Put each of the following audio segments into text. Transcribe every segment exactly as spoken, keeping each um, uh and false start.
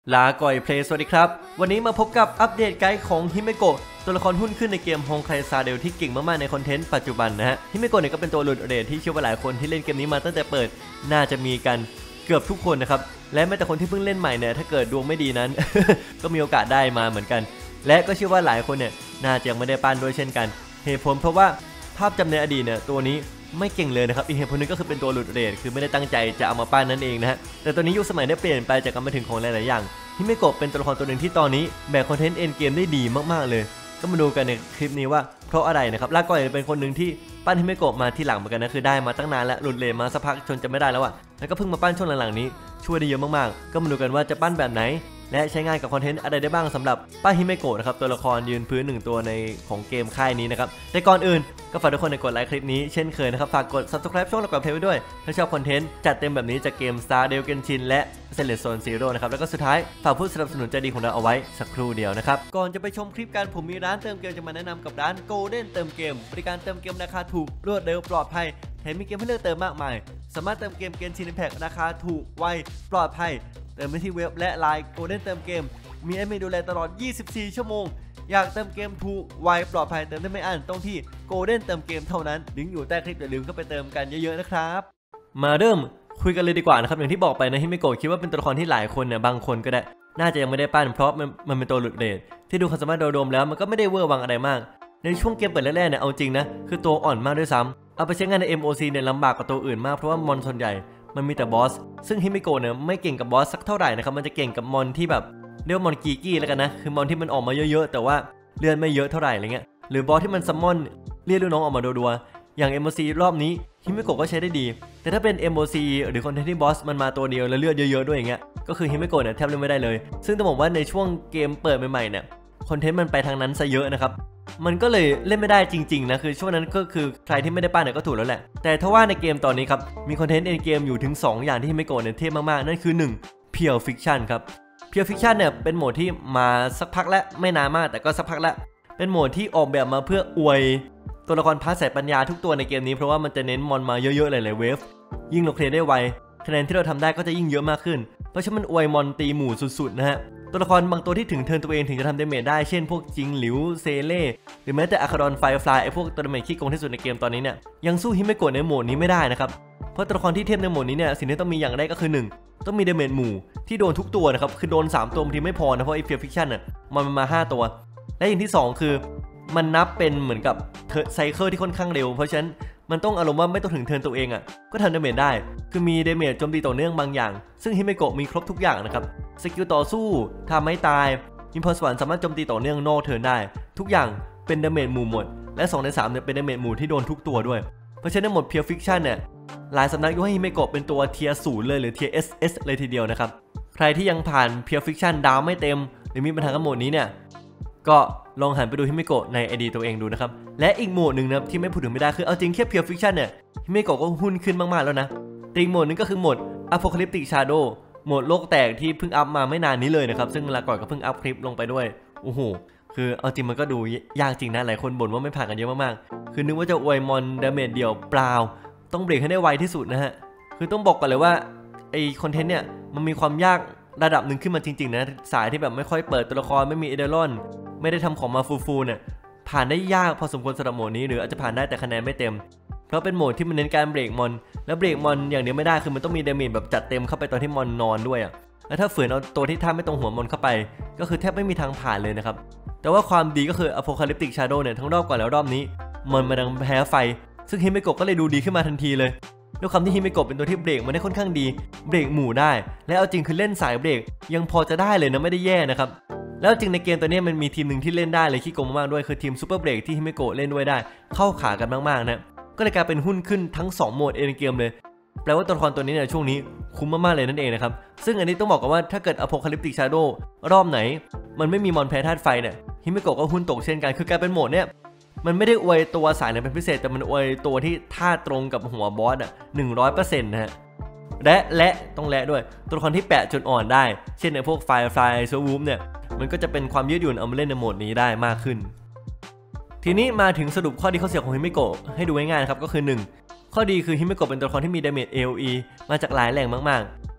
ลาก่อยเพลย์สวัสดีครับวันนี้มาพบกับอัปเดตไกด์ของฮิเมโกะตัวละครหุ้นขึ้นในเกมฮงไคซาเดลที่เก่งมากๆในคอนเทนต์ปัจจุบันนะฮะฮิเมโกะเนี่ยก็เป็นตัวหลุดเรทที่เชื่อว่าหลายคนที่เล่นเกมนี้มาตั้งแต่เปิดน่าจะมีกันเกือบทุกคนนะครับและแม้แต่คนที่เพิ่งเล่นใหม่เนี่ยถ้าเกิดดวงไม่ดีนั้น ก็มีโอกาสได้มาเหมือนกันและก็เชื่อว่าหลายคนเนี่ยน่าจะยังไม่ได้ปั้นด้วยเช่นกันเหตุผลเพราะว่าภาพจำในอดีตเนี่ยตัวนี้ไม่เก่งเลยนะครับอีกเหตุผลนึงก็คือเป็นตัวหลุดเรทคือไม่ได้ตั้งใจจะเอามาปั้นนั่นเองนะฮะแต่ตอนนี้ยุคสมัยได้เปลี่ยนไปจากการมาถึงของหลายๆอย่างฮิเมโกะเป็นตัวละครตัวหนึ่งที่ตอนนี้แบกคอนเทนต์เอ็นเกมได้ดีมากๆเลยก็มาดูกันในคลิปนี้ว่าเพราะอะไรนะครับลาก่อยเป็นคนหนึ่งที่ปั้นฮิเมโกะมาที่หลังเหมือนกันนะคือได้มาตั้งนานแล้วหลุดเรทมาสักพักจนจะไม่ได้แล้วอะแล้วก็เพิ่งมาปั้นช่วงหลังๆนี้ช่วยได้เยอะมากๆก็มาดูกันว่าจะปั้นแบบไหนและใช้งานกับคอนเทนต์อะไรได้บ้างสำหรับป้าฮิเมโกะนะครับตัวละครยืนพื้นหนึ่งตัวในของเกมค่ายนี้นะครับแต่ก่อนอื่นก็ฝากทุกคนในกดไลค์คลิปนี้เช่นเคยนะครับฝากกด ซับสไครบ์ ช่องหลักกับเพลย์ไว้ด้วยถ้าชอบคอนเทนต์จัดเต็มแบบนี้จากเกม Stardew Genshin และ Zenless Zone Zero นะครับแล้วก็สุดท้ายฝากผู้สนับสนุนใจดีของเราเอาไว้สักครู่เดียวนะครับก่อนจะไปชมคลิปกันผมมีร้านเติมเกมจะมาแนะนำกับร้าน Golden เติมเกมบริการเติมเกมราคาถูกรวดเร็วปลอดภัยแถมมีเกมให้เลือกเติมมากมายสามารถเติมเกม Genshin Impact ราคาถูกไวปลอดภัยเติมได้ที่เว็บและไลน์ Golden เติมเกมมีแอดมินดูแลตลอดยี่สิบสี่ชั่วโมงอยากเติมเกมถูกไวปลอดภัยเติมได้ไม่อั้นต้องที่ Golden เติมเกมเท่านั้นลิงก์อยู่ใต้คลิปอย่าลืมเข้าไปเติมกันเยอะๆนะครับมาเริ่มคุยกันเลยดีกว่านะครับอย่างที่บอกไปนะฮิเมโกะคิดว่าเป็นตัวละครที่หลายคนเนี่ยบางคนก็ได้น่าจะยังไม่ได้ปั้นเพราะมันมันเป็นตัวหลุดเรทที่ดูความสามารถโดยรวมแล้วมันก็ไม่ได้เวอร์วังอะไรมากในช่วงเกมเปิดแรกๆเนี่ยเอาจริงนะคือตัวอ่อนมากด้วยซ้ำเอาไปใช้งานใน เอ็ม โอ ซี เนี่ยลำบากกว่าตัวอื่นมากเพราะว่ามอนส่วนใหญ่มันมีแต่บอสซึ่งฮิเมโกะเนี่ยไม่เก่งกับบอสสักเท่าไหร่นะครับมันจะเก่งกับมอนที่แบบเรียกมอนกีกี้แล้วกันนะคือมอนที่มันออกมาเยอะๆแต่ว่าเลือดไม่เยอะเท่าไหร่อะไรเงี้ยหรือบอสที่มันซัมมอนเรียกลูกน้องออกมาดัวๆอย่าง เอ็ม โอ ซี รอบนี้ฮิเมโกะก็ใช้ได้ดีแต่ถ้าเป็น เอ็ม โอ ซี หรือคอนเทนต์ที่บอสมันมาตัวเดียวแล้วเลือดเยอะๆด้วยอย่างเงี้ยก็คือฮิเมโกะเนี่ยแทบเล่นไม่ได้เลยซึ่งต้องบอกว่าในช่วงเกมเปิดใหม่ๆเนี่ยคอนเทนต์มันไปทางนั้นซะเยอะนะครับมันก็เลยเล่นไม่ได้จริงๆนะคือช่วงนั้นก็คือใครที่ไม่ได้ปั้นเนี่ยก็ถูกแล้วแหละแต่ถ้าว่าในเกมตอนนี้ครับมีคอนเทนต์ในเกมอยู่ถึงสองอย่างที่ฮิเมโกะเนี่ยเทพมากๆนั่นคือหนึ่ง Pure Fiction ครับ Pure Fiction เนี่ยเป็นโหมดที่มาสักพักแล้วไม่นานมากแต่ก็สักพักแล้วเป็นโหมดที่ออกแบบมาเพื่ออวยตัวละครพาร์ทสายปัญญาทุกตัวในเกมนี้เพราะว่ามันจะเน้นมอนมาเยอะๆหลายๆเวฟยิ่งเราเคลียร์ได้ไวคะแนนที่เราทำได้ก็จะยิ่งเยอะมากขึ้นเพราะฉะนั้นมันอวยมอนตีหมู่สุดๆนะฮะตัวละครบางตัวที่ถึงเทิร์นตัวเองถึงจะทำเดเมจได้เช่นพวกจิงหลิวเซเล่หรือแม้แต่อะคาดอนไฟฟลายไอพวกตัวเดเมจขี้โกงที่สุดในเกมตอนนี้เนี่ยยังสู้ฮิเมโกะในโหมดนี้ไม่ได้นะครับเพราะตัวละครที่เทพในโหมดนี้เนี่ยสิ่งที่ต้องมีอย่างแรกก็คือหนึ่งต้องมีเดเมจหมู่ที่โดนทุกตัวนะครับคือโดนสามตัวบางทีไม่พอนะเพราะไอเฟียร์ฟิกชันเนี่ยมันมาห้าตัวและอย่างที่สองคือมันนับเป็นเหมือนกับไซเคิลที่ค่อนข้างเร็วเพราะฉะนั้นมันต้องอารมณ์ว่าไม่ต้องถึงเทิร์นตัวเองอ่ะก็ทำเดเมจได้คือมีเดเมจโจมตีต่อเนื่องบางอย่างซึ่งฮิเมโกะมีครบทุกอย่างนะครับสกิลต่อสู้ทำให้ตายมีพรสวรรค์สามารถโจมตีต่อเนื่องนอกเทิร์นได้ทุกอย่างเป็นเดเมจหมู่หมดและสองในสามเนี่ยเป็นเดเมจหมู่ที่โดนทุกตัวด้วยเพราะฉะนั้นหมด Pure Fiction เนี่ยหลายสำนักยกให้ฮิเมโกะเป็นตัวเทียร์ศูนย์เลยหรือเทียร์ เอส เอส เลยทีเดียวนะครับใครที่ยังผ่าน Pure Fiction ดาวไม่เต็มหรือมีปัญหากับโหมดนี้เนี่ยก็ลองหันไปดูฮิเมโกะใน ไอ ดี ตัวเองดูนะครับและอีกโหมดหนึ่งนะที่ไม่พูดถึงไม่ได้คือเอาจริงแค่ Pure Fiction เนี่ยฮิเมโกะก็หุ้นขึ้นมากๆแล้วนะแต่อีกโหมดนึงก็คือโหมด Apocalyptic Shadow โหมดโลกแตกที่เพิ่งอัพมาไม่นานนี้เลยนะครับซึ่งลาก่อนก็เพิ่งอัพคลิปลงไปด้วยโอ้โหคือเอาจริงมันก็ดูยากจริงนะหลายคนบ่นว่าไม่ผ่านกันเยอะมากๆคือนึกว่าจะอวยมอนดาเมจเดียวเปล่าต้องเบรกให้ได้ไวที่สุดนะฮะคือต้องบอกก่อนเลยว่าไอคอนเทนต์เนี่ยมันมีความยากระดับหนึ่งขึ้นมาจริงๆนะสายที่แบบไม่ค่อยเปิดตัวละครไม่มีเอเดรอนไม่ได้ทำของมาฟูๆเนี่ยผ่านได้ยากพอสมควรสำหรับโหมดนี้หรืออาจจะผ่านได้แต่คะแนนไม่เต็มเพราะเป็นโหมดที่มันเน้นการเบรกมอนแล้วเบรกมอนอย่างเดียวไม่ได้คือมันต้องมีดาเมจแบบจัดเต็มเข้าไปตอนที่มอนนอนด้วยอ่ะแล้วถ้าฝืนเอาตัวที่ท่าไม่ตรงหัวมอนเข้าไปก็คือแทบไม่มีทางผ่านเลยนะครับแต่ว่าความดีก็คือ Apocalyptic Shadow เนี่ยทั้งรอบก่อนแล้วรอบนี้มอนมันดังแพ้ไฟซึ่งฮิเมโกะก็เลยดูดีขึ้นมาทันทีเลยด้วยความที่ฮิเมโกะเป็นตัวที่เบรกมันได้ค่อนข้างดีเบรกหมู่ได้และเอาจริงคือเล่นสายเบรกยังพอจะได้เลยนะไม่ได้แย่นะครับแล้วจริงในเกมตัวนี้มันมีทีมหนึ่งที่เล่นได้เลยขี้โกงมากด้วยคือทีมซูเปอร์เบรกที่ฮิเมโกะเล่นด้วยได้เข้าขากันมากๆนะก็เลยกลายเป็นหุ้นขึ้นทั้งสองโหมดเอ็นเกมเลยแปลว่าตัวละครตัวนี้เนี่ยช่วงนี้คุ้มมากๆเลยนั่นเองนะครับซึ่งอันนี้ต้องบอกกันว่าถ้าเกิด Apocalyptic Shadow รอบไหนมันไม่มีมอนแพ้ธาตุไฟเนี่ยฮิเมโกะก็หุ้นตกเช่นกันคือกลายเป็นโหมดเนี่ยมันไม่ได้อวยตัวสายไหนเป็นพิเศษแต่มันอวยตัวที่ท่าตรงกับหัวบอสอ่ะ หนึ่งร้อยเปอร์เซ็นต์ นะฮะและและต้องและด้วยตัวละครที่แปะจุดอ่อนได้เช่นในพวกไฟไฟโซวูฟเนี่ยมันก็จะเป็นความยืดหยุ่นเอามาเล่นในโหมดนี้ได้มากขึ้นทีนี้มาถึงสรุปข้อดีข้อเสียของฮิเมโกะให้ดูง่ายๆนะครับก็คือหนึ่งข้อดีคือฮิเมโกะเป็นตัวละครที่มีดาเมจ เอ โอ อี มาจากหลายแหล่งมากๆ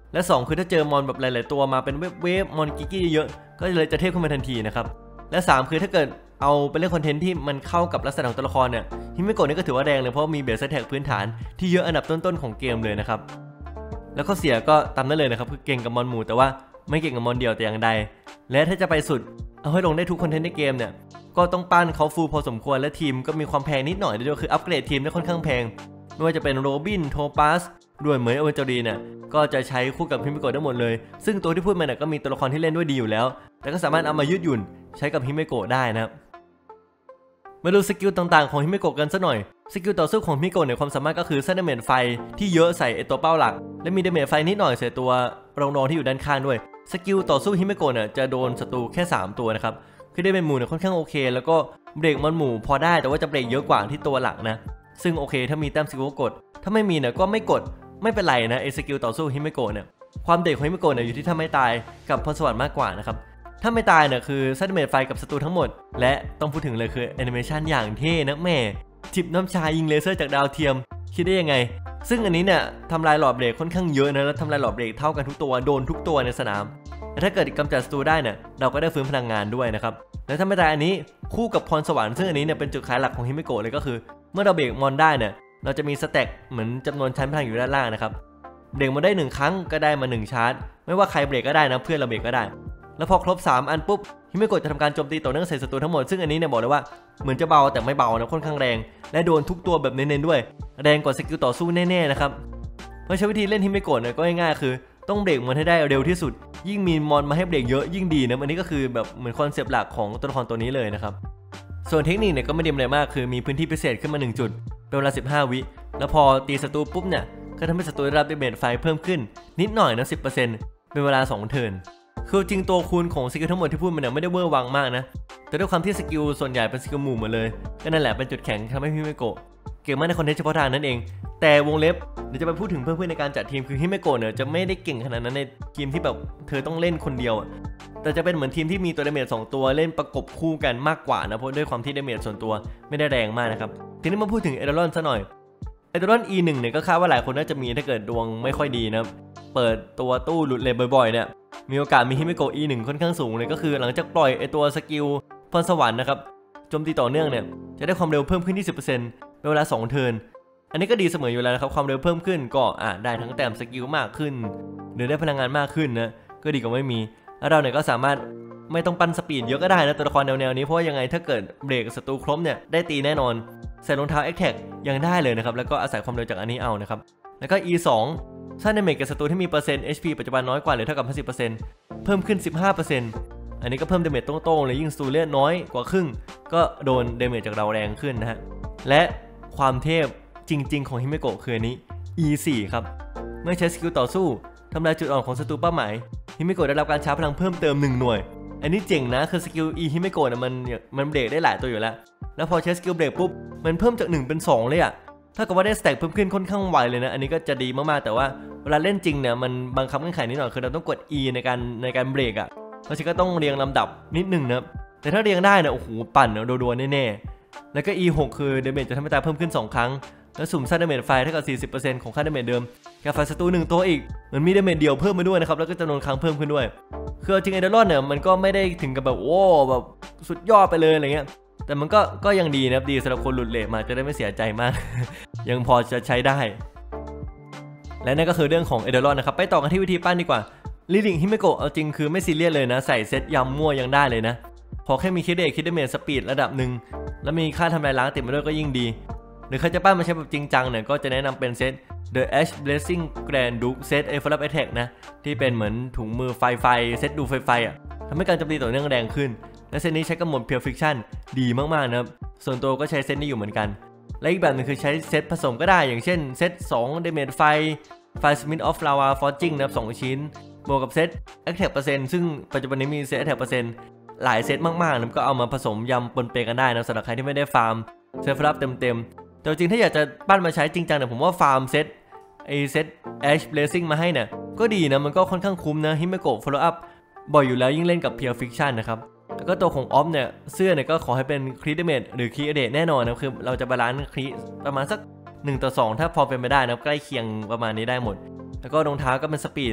และสองคือถ้าเจอมอนแบบหลายๆตัวมาเป็นเวฟมอนกิกกี้เยอะก็เลยจะเทพขึ้นมาทันทีนะครับและสามคือถ้าเกิดเอาไปเล่นคอนเทนต์ที่มันเข้ากับลักษณะของตัวละครเนี่ยฮิเมโกะนี่ก็ถือว่าแรงเลยเพราะมีเบสแท็กพื้นฐานที่เยอะอันดับต้นๆของเกมเลยนะครับแล้วข้อเสียก็ตามนั้นเลยนะครับคือเก่งกับมอนหมู่แต่ว่าไม่เก่งกับมอนเดียวแต่อย่างใดและถ้าจะไปสุดเอาให้ลงได้ทุกคอนเทนต์ในเกมเนี่ยก็ต้องปั้นเขาฟูลพอสมควรและทีมก็มีความแพงนิดหน่อยด้วยคืออัปเกรดทีมได้ค่อนข้างแพงไม่ว่าจะเป็นโรบินโทปัสด้วยเหมยอเวนจอรีเนี่ยก็จะใช้คู่กับฮิเมโกะได้หมดเลยซึ่งตัวที่พูดมาเนี่ยก็มีตัวละครที่เล่นด้วยดีอยู่แล้วแต่ก็สามารถเอามายืดหยุ่นใช้กับฮิเมโกะได้นะครับมาดูสกิลต่างๆของฮิเมโกะกันสักหน่อยสกิลต่อสู้ของฮิเมโกะเนี่ยความสามารถก็คือสร้างดาเมจไฟที่เยอะใส่ไอตัวเป้าหลักและมีดาเมจไฟนิดหน่อยใส่ตัวรองๆที่อยู่ด้านข้างด้วยสกิลต่อสู้ฮิเมโกะเนี่ยจะโดนศัตรูแค่สามตัวนะครับคือได้เป็นหมู่เนี่ยค่อนข้างโอเคแล้วก็เบรกมันหมู่พอได้แต่ว่าจะเบรกเยอะกว่าที่ตัวหลักนะซึ่งโอเคถ้ามีแต้มสกิลกดถ้าไม่มีเนี่ยก็ไม่กดไม่เป็นไรนะไอสกิลต่อสู้ฮิเมโกะเนี่ยความเด็กของฮิเมโกะเนี่ยอยู่ที่ถ้าไม่ตายกับพรสวรรค์มากกว่านะครับถ้าไม่ตายเนี่ยคือสร้างดาเมจไฟกับศัตรูทั้งหมดและต้องพูดถึงเลยคือแอนิเมชันอย่างเท่นะแม่จิบน้ำชายิงเลเซอร์จากดาวเทียมคิดได้ยังไงซึ่งอันนี้เนี่ยทำลายหลอดเบรกค่อนข้างเยอะนะแล้วทำลายหลอดเบรกเท่ากันทุกตัวโดนทุกตัวในสนามแต่ถ้าเกิดกำจัดศัตรูได้เนี่ยเราก็ได้ฟื้นพลังงานด้วยนะครับและถ้าไม่ตายอันนี้คู่กับพรสวรรค์ซึ่งอันนี้เนี่ยเป็นจุดขายหลักของฮิเมโกะเลยก็คือเมื่อเราเบรกมอนได้เนี่ยเราจะมีสแต็กเหมือนจำนวนชั้นพลังอยู่ด้านล่างนะครับเบรกมาได้หนึ่งครั้งก็ได้มาหนึ่งชาร์จไม่ว่าใครเบรกก็ได้นะเพื่อนเราเบรกก็ได้แล้วพอครบสามอันปุ๊บฮิเมโกะจะทำการโจมตีต่อเนื่องใส่ศัตรูทั้งหมดซึ่งอันนี้เนี่ยบอกเลยว่าเหมือนจะเบาแต่ไม่เบานะค่อนข้างแรงและโดนทุกตัวแบบเน้นๆด้วยแรงกว่าสกิลต่อสู้แน่ๆนะครับเพราะใช้วิธีเล่นฮิเมโกะเนี่ยก็ง่ายๆคือต้องเบรกมันให้ได้เร็วที่สุดยิ่งมีมอนมาให้เบรกเยอะยิ่งดีนะอันนี้ก็คือแบบเหมือนคอนเซปต์หลักของตัวละครตัวนี้เลยนะครับส่วนเทคนิคเนี่ยก็ไม่เดียมอะไรมากคือมีพื้นที่พิเศษขึ้นมาหนึ่งจุดเป็นเวลาสิบห้าวิแล้วพอตีศัตรูปุ๊บเนี่ยก็ทำให้ศัตรูได้รับดาเมจไฟเพิ่มขึ้นนิดหน่อยนะ สิบเปอร์เซ็นต์ เป็นเวลาสองเทิร์นคือจริงตัวคูณของสกิลทั้งหมดที่พูดมันเนี่ยไม่ได้เวอร์วังมากนะแต่ด้วยความที่สกิลส่วนใหญ่เป็นสกิลหมู่หมดเลยก็นั่นแหละเป็นจุดแข็งทำให้ฮิเมโกะเก่งมากในคอนเทนต์เฉพาะทางนั่นเองแต่วงเล็บเดี๋ยวจะไปพูดถึงเพื่อนๆในการจัดทีมคือฮิเมโกะเนี่ยจะไม่ได้เก่งขนาดนั้นในทีมที่แบบเธอต้องเล่นคนเดียวแต่จะเป็นเหมือนทีมที่มีตัวดาเมจสองตัวเล่นประกบคู่กันมากกว่านะเพราะด้วยความที่ดาเมจส่วนตัวไม่ได้แรงมากนะครับทีนี้มาพูดถึงเอเดรอนซะหน่อยเอเดรอน อี หนึ่ง เนี่ยก็คาดว่าหลายคนน่าจะมีถ้าเกิดดวงไม่ค่อยดีนะเปิดตัวตู้หลุดเลนบ่อยๆเนี่ยมีโอกาสมีฮิเมโกะ อี หนึ่ง ค่อนข้างสูงเลยก็คือหลังจากปล่อยไอตัวสกิลพรสวรรค์นะครับโจมตีต่อเนื่องเนี่ยจะได้ความเร็วเพิ่มขึ้น ยี่สิบเปอร์เซ็นต์ เป็นเวลาสองเทิร์นอันนี้ก็ดีเสมออยู่แล้วนะครับความเร็วเพิ่มขึ้นก็อ่ะได้ทั้งแต้มสกิลมากขึ้นหรือได้พลังงานมากขึ้นนะก็ดีกว่าไม่มีแล้วเราเนี่ยก็สามารถไม่ต้องปั้นสปีดเยอะก็ได้นะตัวละครแนวๆนี้เพราะยังไงถ้าเกิดเบรกศัตรูครบเนี่ยได้ตีแน่นอนใส่รองเท้า Attack ยังได้เลยนะครับแล้วก็อาศัยความเร็วจากอันนี้เอานะครับแล้วก็ อี สอง สร้างดาเมจกับศัตรูที่มีเปอร์เซ็นต์ เอช พี ปัจจุบันน้อยกว่าหรือเท่ากับ ห้าสิบเปอร์เซ็นต์ เพิ่มขึ้น สิบห้าเปอร์เซ็นต์ อันนี้ก็เพิ่มดาเมจโต้งๆเลยยิ่งศัตรูเลือดน้อยกว่าครึ่งก็โดนดาเมจจากเราแรงขึ้นนะฮะและความเทพจริงๆของฮิเมโกะคืออันนี้ อี โฟร์ ครับเมื่อใช้สกิลต่อสู้ทำลายจุดอ่อนของศัตรูเป้าหมายฮิเมโกะได้รับการชาร์จพลังเพิ่มเติมหนึ่งหน่วยอันนี้เจ๋งนะคือสกิล E ฮิเมโกะเนี่ยมันมันเบรกได้หลายตัวอยู่แล้วแล้วพอใช้สกิลเบรกปุ๊บมันเพิ่มจากหนึ่งเป็นสองเลยอะถ้ากับว่าได้สแต็กเพิ่มขึ้นค่อนข้างไวเลยนะอันนี้ก็จะดีมากๆแต่ว่าเวลาเล่นจริงเนี่ยมันบังคับเงื่อนไขนิดหน่อยคือเราต้องกด E ในการในการเบรกอะเพราะฉะนั้นก็ต้องเรียงลำดับนิดหนึ่งนะแต่ถ้าเรียงได้เนี่ยโอ้โหปั่นโดนๆแน่ๆแล้วก็ อี หก คือดาเมจจะทำให้ตาเพิ่มขึ้นสองครั้งแล้วสุ่มสร้างดาเมจไฟเท่ากับ สี่สิบเปอร์เซ็นต์ ของค่าดาเมจเดิมกับไฟศัตรูหนึ่งตัวอีกเหมือนมีดาเมจเดียวเพิ่มมาด้วยนะครับแล้วก็จำนวนครั้งเพิ่มขึ้นด้วยคือจริงไอเดรอนเนี่ยมันก็ไม่ได้ถึงกับแบบโอ้แบบสุดยอดไปเลยอะไรเงี้ยแต่มันก็ก็ยังดีนะครับดีสำหรับคนหลุดเลทมาจะได้ไม่เสียใจมาก ยังพอจะใช้ได้และนั่นก็คือเรื่องของเอเดรอนนะครับไปต่อกันที่วิธีปั้นดีกว่าลิลิงฮิเมโกะเอาจริงคือไม่ซีเรียสเลยนะใส่เซตยำมั่วยังได้เลยนะพอแค่มีคิดเดทคิดดาเมจสปีดระดับหนึ่งแล้วมีค่าทำลายล้างติดมาด้วยก็ยิ่งดีหรือใครจะปั้นมาใช้แบบจริงจังเนี่ยก็จะแนะนำเป็นเซต The Ash Blessing Grand Duke เซต A Flap Attack นะที่เป็นเหมือนถุงมือไฟไฟเซตดูไฟไฟอ่ะทำให้การโจมตีต่อเนื่องแรงขึ้นและเซตนี้ใช้กำมล Pure Fiction ดีมากๆนะครับส่วนตัวก็ใช้เซตนี้อยู่เหมือนกันและอีกแบบนึงคือใช้เซตผสมก็ได้อย่างเช่นเซตสอง Damage ไฟไฟ Smith of Lava Forging นะครับสองชิ้นบวกกับเซต Attack เปอร์เซ็นต์ซึ่งปัจจุบันนี้มีเซต Attack เปอร์เซ็นต์หลายเซตมากๆนะก็เอามาผสมยำปนเปกันได้นะสำหรับใครที่ไม่ได้ฟาร์มเซฟรับเต็มๆแต่จริงถ้าอยากจะปั้นมาใช้จริงจังเนี่ยผมว่าฟาร์มเซตไอเซต Ash Blessing มาให้เนี่ยก็ดีนะมันก็ค่อนข้างคุ้มนะฮิเมโกะ follow up บ่อยอยู่แล้วยิ่งเล่นกับ Pure Fiction นะครับแล้วก็ตัวของออฟเนี่ยเสื้อเนี่ยก็ขอให้เป็นครีดเมจหรือครีเดทแน่นอนนะคือเราจะบาลานซ์ครีประมาณสักหนึ่งต่อสองถ้าพอเป็นไปได้นะใกล้เคียงประมาณนี้ได้หมดแล้วก็รองเท้าก็เป็นสปีด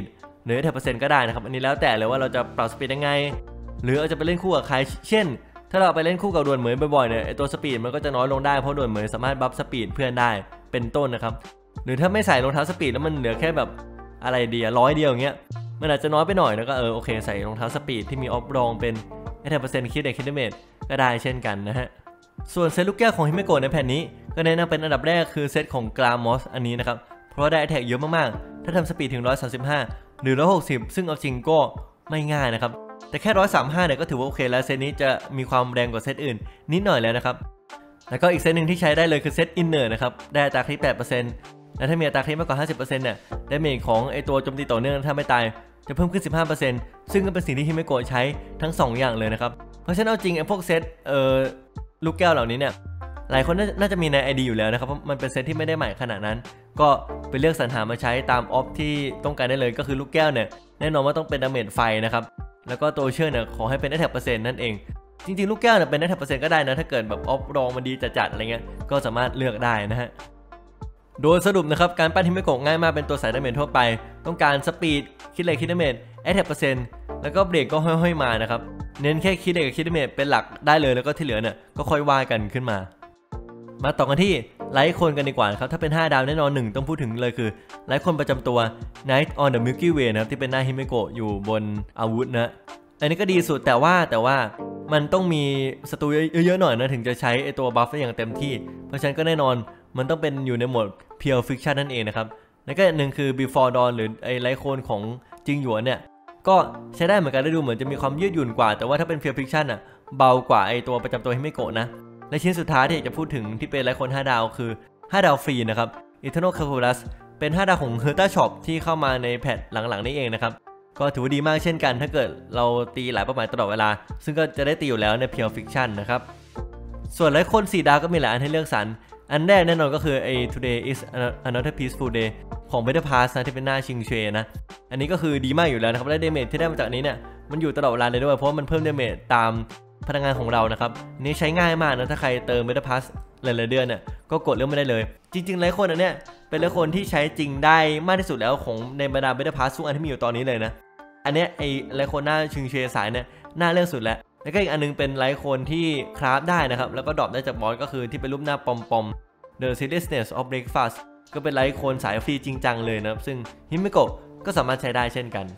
หรือ Attack เปอร์เซ็นต์ ก็ได้นะครับอันนี้แล้วแต่เลยว่าเราจะปรับสปีดยังไงหรืออาจจะไปเล่นคู่กับใครเช่นถ้าเราไปเล่นคู่กับดวลเหมยบ่อยๆเนี่ยไอตัวสปีดมันก็จะน้อยลงได้เพราะดวลเหมยสามารถบัฟสปีดเพื่อนได้เป็นต้นนะครับหรือถ้าไม่ใส่รองเท้าสปีดแล้วมันเหลือแค่แบบอะไรดีอะร้อยเดียวอย่างเงี้ยมันอาจจะน้อยไปหน่อยแล้วก็เออโอเคใส่รองเท้าสปีดที่มีออฟรองเป็น Attack เปอร์เซ็นต์ คิดเด็กคิดเดเมจก็ได้เช่นกันนะฮะส่วนเซตลูกแก้วของฮิเมโกะในแผ่นนี้ก็แนะนำเป็นอันดับแรกคือเซตของกรามอสอันนี้นะครับเพราะได้แอทแทกเยอะมากๆถ้าทำสปีดถึงหนึ่งร้อยสามสิบห้าหรือหนึ่งร้อยหกสิบซึ่งเอาจริงก็ไม่ง่ายนะครับแต่แค่หนึ่งร้อยสามสิบห้าเนี่ยก็ถือว่าโอเคแล้วเซตนี้จะมีความแรงกว่าเซตอื่นนิดหน่อยแล้วนะครับแล้วก็อีกเซตหนึ่งที่ใช้ได้เลยคือเซตอินเนอร์นะครับได้อัตราคริ แปดเปอร์เซ็นต์ และถ้ามีอัตราคริมากกว่า ห้าสิบเปอร์เซ็นต์ เนี่ยดาเมจของไอตัวโจมตีต่อเนื่องถ้าไม่ตายจะเพิ่มขึ้น สิบห้าเปอร์เซ็นต์ ซึ่งก็เป็นสิ่งที่ฮิเมโกะใช้ทั้งสองอย่างเลยนะครับเพราะฉะนั้นเอาจริงไอพวกเซตเอ่อลูกแก้วเหล่านี้เนี่ยหลายคนน่าจะมีใน ไอ ดี อยู่แล้วนะครับเพราะมันเป็นเซตที่ไม่ได้ใหม่ขนาดนั้นก็ไปเลือกสรรหามาใช้ตามออฟที่ต้องการได้เลยก็คือลูกแก้วเนี่ยแน่นอนว่าต้องเป็นดาเมจไฟนะครับแล้วก็ตัวเชื่อเนี่ยขอให้เป็น Attack เปอร์เซ็นต์นั่นเองจริงๆลูกแก้วเนี่ยเป็น Attack เปอร์เซ็นต์ก็ได้นะถ้าเกิดแบบออฟรองมันดีจัดๆอะไรเงี้ยก็สามารถเลือกได้นะฮะโดยสรุปนะครับการปั้นฮิเมโกะง่ายมากเป็นตัวสายดาเมจทั่วไปต้องการสปีดคิดเลยคิดดาเมจ Attack เปอร์เซ็นต์แล้วก็เบรกก็ห้อยๆมานะครับเน้นแค่คิดเลยกับคิดดาเมจเป็นหลักได้เลยแล้วก็ที่เหลือเนี่ยก็ค่อยว่ากันขึ้นมามาต่อกันที่ไลท์คนกันดีกว่าครับถ้าเป็นห้าดาวแน่นอนหนึ่งต้องพูดถึงเลยคือไลท์คนประจำตัว Night on the Milky Way นะครับที่เป็นหน้าฮิเมโกะอยู่บนอาวุธนะอันนี้ก็ดีสุดแต่ว่าแต่ว่ามันต้องมีศัตรูเยอะๆหน่อยนะถึงจะใช้ไอตัวบัฟได้อย่างเต็มที่เพราะฉะนั้นก็แน่นอนมันต้องเป็นอยู่ในโหมด Pure Fiction นั่นเองนะครับแล้วก็หนึ่งคือ Before Dawn หรือไอไลท์คนของจิงหยวนเนี่ยก็ใช้ได้เหมือนกันได้ดูเหมือนจะมีความยืดหยุ่นกว่าแต่ว่าถ้าเป็น Pure Fiction อ่ะเบากว่าไอตัวประจำตัวฮิเมโกะนะและชิ้นสุดท้ายที่จะพูดถึงที่เป็นไลท์คนห้าดาวคือห้าดาวฟรีนะครับ Eternal Calculus เป็นห้าดาวของ Herta Shop ที่เข้ามาในแพทหลังๆนี้เองนะครับก็ถือว่าดีมากเช่นกันถ้าเกิดเราตีหลายเป้าหมายตลอดเวลาซึ่งก็จะได้ตีอยู่แล้วใน Pure Fiction นะครับส่วนไลท์คนสี่ดาวก็มีหลายอันให้เลือกสรรอันแรกแน่นอนก็คือไอ้ Today is another peaceful day ของ Better Pass นะที่เป็นหน้าชิงเชนะอันนี้ก็คือดีมากอยู่แล้วนะครับและเดเมจที่ได้มาจากนี้เนี่ยมันอยู่ตลอดเวลาเลยด้วยเพราะมันเพิ่มเดเมจตามพลังงานของเรานะครับนี่ใช้ง่ายมากนะถ้าใครเติม Better Pass หลายๆเดือนเนี่ยก็กดเรื่องไม่ได้เลยจริงๆไลท์คนอันเนี้ยเป็นไลท์คนที่ใช้จริงได้มากที่สุดแล้วของในบรรดา Better Pass ทุกอันที่มีอยู่ตอนนี้เลยนะอันเนี้ยไอ้ไลท์คนหน้าชิงเชสายเนี่ยน่าเลือกสุดแล้วแล้วก็อีกอันนึงเป็นไลท์คนที่คราฟได้นะครับแล้วก็ดรอปได้จากบอสก็คือที่เป็นรูปหน้าปอมๆ The Seriousness of Breakfast ก็เป็นไลท์คนสายฟรีจริงจังเลยนะครับซึ่งฮิเมโกะก็สามารถใช้ได้เช่นกัน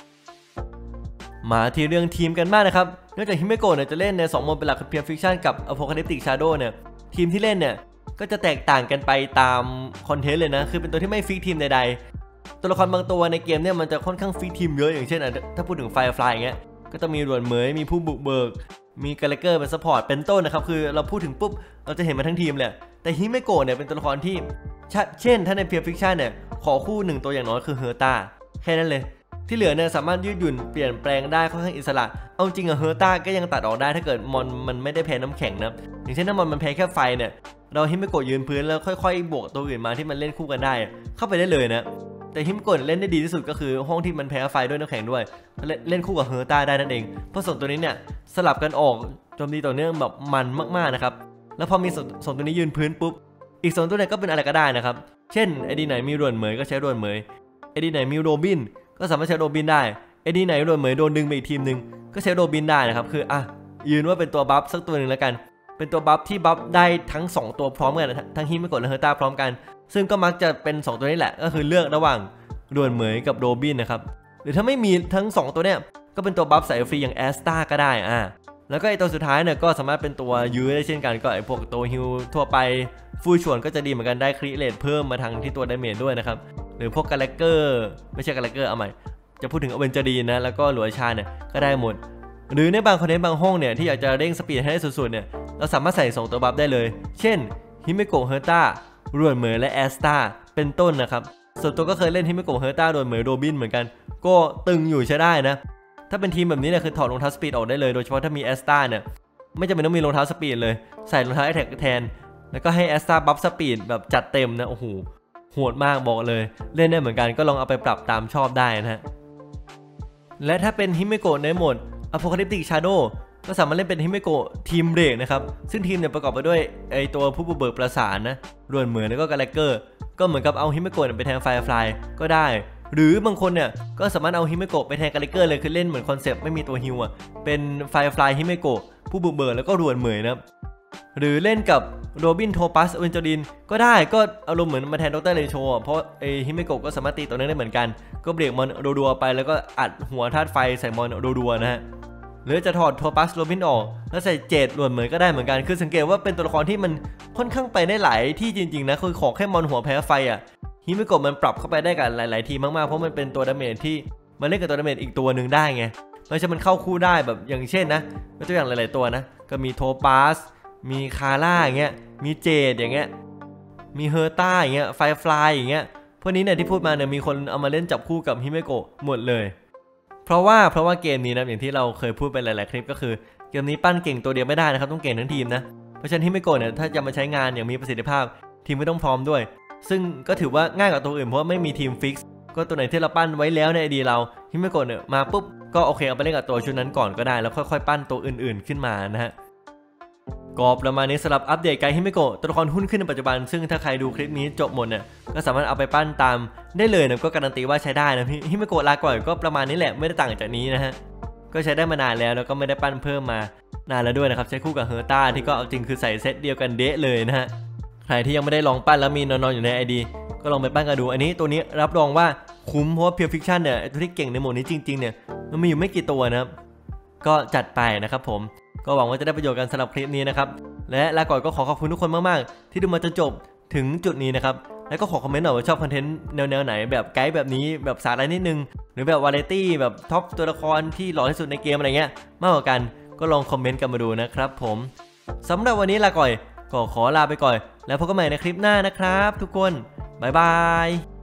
มาที่เรื่องทีมกันบ้างนะครับเนื่องจากฮิเมโกะเนี่ยจะเล่นในสองโหมดเป็นหลักคือ Pure Fiction กับ Apocalyptic Shadow เนี่ยทีมที่เล่นเนี่ยก็จะแตกต่างกันไปตามคอนเทนต์เลยนะคือเป็นตัวที่ไม่ฟิกทีมใดๆตัวละครบางตัวในเกมเนี่ยมันจะค่อนข้างฟิกทีมเยอะอย่างเช่นถ้าพูดถึง Firefly อย่างเงี้ยก็จะมีดวนเหมยมีผู้บุกเบิกมีกาเลเกอร์เป็นซัพพอร์ตเป็นต้นนะครับคือเราพูดถึงปุ๊บเราจะเห็นมาทั้งทีมเลยแต่ฮิเมโกะเนี่ยเป็นตัวละครที่เช่นถ้าใน Pure Fiction เนี่ยขอคู่หนึ่งตัวอย่างน้อยคือเฮอร์ตาแค่นั้นเลยที่เหลือเนี่ยสามารถยืดหยุ่นเปลี่ยนแปลงได้ค่อนข้างอิสระเอาจริงอะเฮอร์ตาก็ยังตัดออกได้ถ้าเกิดมอนมันไม่ได้แพ้น้ำแข็งนะอย่างเช่นถ้ามอนมันแพ้แค่ไฟเนี่ยเราฮิเมโกะยืนพื้นแล้วค่อยๆบวกตัวอื่นมาที่มันเล่นคู่กันได้เข้าไปได้เลยนะแต่ฮิเมโกะเล่นได้ดีที่สุดก็คือห้องที่มันแพ้ไฟด้วยน้ำแข็งด้วยเล่นคู่กับเฮอร์ตาได้นั่นเองเพราะส่วนตัวนี้เนี่ยสลับกันออกโจมตีต่อเนื่องแบบมันมากๆนะครับแล้วพอมีส่วนตัวนี้ยืนพื้นปุ๊บอีกส่วนตัวไหนก็เป็นอะไรก็ได้นะครับเช่นไอดีไหนมีรวนเหมยก็ใช้รวนเหมยไอดีไหนมีโรบินก็สามารถใช้โรบินได้ไอดีไหนรวนเหมยโดนดึงไปอีกทีมหนึ่งก็ใช้โรบินได้นะครับคืออ่ะยืนว่าเป็นตัวบัฟสักตัวหนึ่งแล้วกันเป็นตัวบัฟที่บัฟได้ทั้งสองตัวพร้อมกันทั้งฮิเมโกะและเฮอร์ตาพร้อมกันซึ่งก็มักจะเป็นสองตัวนี้แหละก็คือเลือกระหว่างรวนเหมยกับโรบินนะครับหรือถ้าไม่มีทั้งสองตัวเนี้ยก็เป็นตัวบัฟสายฟรีอย่างแอสตาก็ได้อ่ะแล้วก็ไอตัวสุดท้ายเนี่ยก็สามารถเป็นตัวยื้อได้เช่นกันก็ไอพวกตัวฮิลทั่วไปฟูชวนก็จะดีเหมือนกันได้ครีเอทเพิ่มมาทางที่ตัวดาเมจด้วยนะครับหรือพวกกาแล็กเกอร์ไม่ใช่กาแล็กเกอร์เอาใหม่จะพูดถึงอเวนเจอรีนนะแล้วก็หลัวชาเนี่ยก็ได้หมดหรือในบางคอนเทนต์บางห้องเนี่ยที่อยากจะเร่งสปีดให้ได้สุดๆเนี่ยเราสามารถใส่สองตัวบัฟได้เลยเช่นฮิเมโกะเฮอร์ตารวนเหมยและแอสตาเป็นต้นนะครับส่วนตัวก็เคยเล่นฮิเมโกะเฮอร์ตารวนเหมยโรบินเหมือนกันก็ตึงอยู่ใช้ได้นะถ้าเป็นทีมแบบนี้เนี่ยคือถอดรองเท้าสปีดออกได้เลยโดยเฉพาะถ้ามีแอสตาเนี่ยไม่จำเป็นต้องมีรองเท้าสปีดเลยใส่รองเท้าแอทแทกแทนแล้วก็ให้แอสตาบัฟสปีดแบบจัดเต็มนะโอ้โหโหดมากบอกเลยเล่นได้เหมือนกันก็ลองเอาไปปรับตามชอบได้นะฮะและถ้าเป็นฮิเมโกะในโหมด Apocalyptic Shadow ก็สามารถเล่นเป็นฮิเมโกะทีมเบรกนะครับซึ่งทีมเนี่ยประกอบไปด้วยไอตัวผู้บุกเบิกประสานนะรวนเหมือนแล้วก็กาแล็กเกอร์ก็เหมือนกับเอาฮิเมโกะไปแทน Firefly ก็ได้หรือบางคนเนี่ยก็สามารถเอาฮิเมโกะไปแทนกาลิเกอร์เลยคือเล่นเหมือนคอนเซปต์ไม่มีตัวฮิวอ่ะเป็นไฟฟลายฮิเมโกะผู้บุกเบิกแล้วก็รวนเหมยนะครับหรือเล่นกับโรบินโทปัสเวนจอรินก็ได้ก็อารมณ์เหมือนมาแทนดรเลโชเพราะไอฮิเมโกะก็สามารถตีตัวนั้นได้เหมือนกันก็เบรกมอนรัวๆไปแล้วก็อัดหัวธาตุไฟใส่มอนรัวๆนะฮะหรือจะถอดโทปัสโรบินออกแล้วใส่เจดรวนเหมยก็ได้เหมือนกันคือสังเกตว่าเป็นตัวละครที่มันค่อนข้างไปได้หลายที่จริงๆนะคือขอแค่มอนหัวแพ้ไฟอ่ะฮิเมโกะมันปรับเข้าไปได้กับหลายๆทีมากๆเพราะมันเป็นตัวดาเมจที่มันเล่นกับตัวดาเมจอีกตัวหนึ่งได้ไงไม่ใช่มันเข้าคู่ได้แบบอย่างเช่นนะตัวอย่างหลายๆตัวนะก็มีโทปัสมีคาร่าอย่างเงี้ยมีเจดอย่างเงี้ยมีเฮอร์ต้าอย่างเงี้ยไฟฟลายอย่างเงี้ยพวกนี้เนี่ยที่พูดมาเนี่ยมีคนเอามาเล่นจับคู่กับฮิเมโกะหมดเลยเพราะว่าเพราะว่าเกมนี้นะอย่างที่เราเคยพูดไปหลายๆคลิปก็คือเกมนี้ปั้นเก่งตัวเดียวไม่ได้นะครับต้องเก่งทั้งทีมนะเพราะฉะนั้นฮิเมโกะเนี่ยถ้าจะมาใช้งานอย่างมีประสิทธิภาพทีมก็ต้องพร้อมด้วยซึ่งก็ถือว่าง่ายกว่าตัวอื่นเพราะว่าไม่มีทีมฟิกซ์ก็ตัวไหนที่เราปั้นไว้แล้วในไอดีเราฮิเมโกะเนี่ยมาปุ๊บก็โอเคเอาไปเล่นกับตัวชุดนั้นก่อนก็ได้แล้วค่อยๆปั้นตัวอื่นๆขึ้นมานะฮะก็ประมาณนี้สำหรับอัปเดตไกด์ฮิเมโกะตัวละครหุ้นขึ้นในปัจจุบันซึ่งถ้าใครดูคลิปนี้จบหมดเนี่ยก็สามารถเอาไปปั้นตามได้เลยนะก็การันตีว่าใช้ได้นะพี่ฮิเมโกะลาก่อนก็ประมาณนี้แหละไม่ได้ต่างจากนี้นะฮะก็ใช้ได้มานานแล้วแล้วก็ไม่ได้ปั้นเพิ่มมานานแล้วด้วยนะครับใช้คู่กับเฮอร์ต้าที่ก็เอาจริงคือใส่เซตเดียวกันเดะเลยนะฮะใครที่ยังไม่ได้ลองปั้นแล้วมีนอนๆอยู่ใน ไอ ดี ก็ลองไปปั้นกันดูอันนี้ตัวนี้รับรองว่าคุ้มเพราะว่าเพียวฟิกชันเนี่ยตัวที่เก่งในโหมดนี้จริงๆเนี่ยมันมีอยู่ไม่กี่ตัวนะครับก็จัดไปนะครับผมก็หวังว่าจะได้ประโยชน์กันสำหรับคลิปนี้นะครับและลาก่อนก็ขอขอบคุณทุกคนมากๆที่ดูมาจนจบถึงจุดนี้นะครับแล้วก็ขอคอมเมนต์หน่อยว่าชอบคอนเทนต์แนวๆไหนแบบไกด์แบบนี้แบบสาระนิดนึงหรือแบบวาไรตี้แบบท็อปตัวละครที่หล่อที่สุดในเกมอะไรเงี้ยมากกว่ากันก็ลองคอมเมนต์กันมาดูนะครับผมสำหรับวันนี้ลาก่อยก็ขอลาไปก่อนแล้วพบกันใหม่ในคลิปหน้านะครับทุกคนบ๊ายบาย